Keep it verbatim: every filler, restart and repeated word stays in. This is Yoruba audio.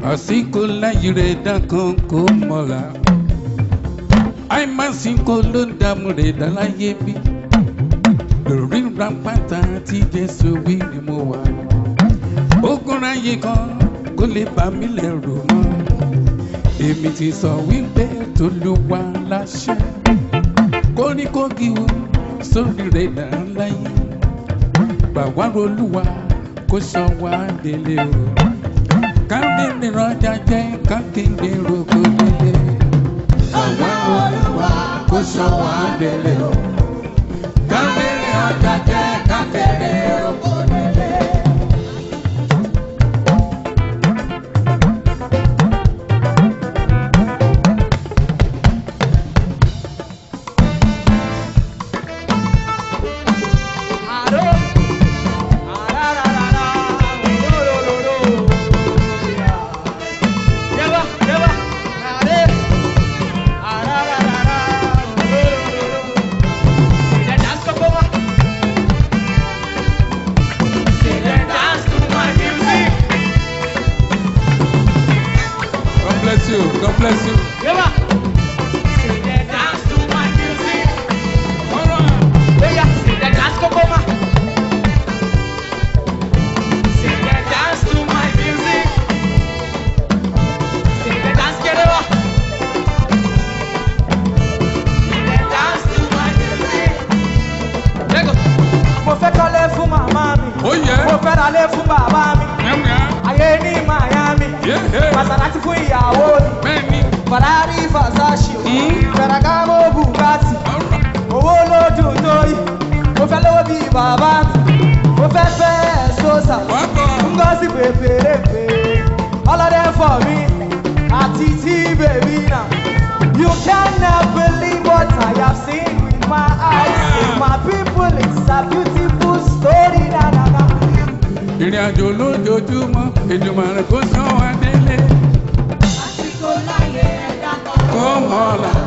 àsìkò láyé rẹ̀ dákan kó mọ́ra àìmásìkò ló ń dààmú rẹ̀ dá láyé bí lórí rápátá tí Jésù wí ni mo wà ogun ráyé kan kó lè bá mi lẹ́rù mọ́ èmi ti sọ wípé t'Olúwa láṣẹ kóríkógi o sórí rẹ̀ dá láyé gbàwá Olúwa kó sọ wá délé o kábíyèmí rọjà jẹ kákéde roko délé gbàwá Olúwa kó sọ wá délé o kábíyèmí rọjà jẹ kákéde roko délé. God bless you. Yeah. Say the dance to my music. All right. Yeah. Say the dance to Goma. Say the dance to my music. Say the dance Kerewa. Say the dance to my music. Let go. Mo fẹ́ kọ́lé fún màmá mi. Oh yeah. Mo fẹ́ ra lé fún bàbá mi. Ayé ní Miami. Maserati fún ìyàwó mi. Ferrari Versace. Ferragamo Bugatti. Owó lójú torí. Mo fẹ́ lówó bí bàbá mi. Mo fẹ́ fẹ́ Sosa. Ngozi pèpèrèpè. All of them for me. Àti tí bèbí náà. You cannot believe what I have seen with my eyes. My people, it's a beautiful story. Ìrìn àjò lójoojúmọ́, Èdùmàrè kó sọ wá délé. Àsìkò láyé ẹ̀dá kan. Kó mọ̀ ọ́ la.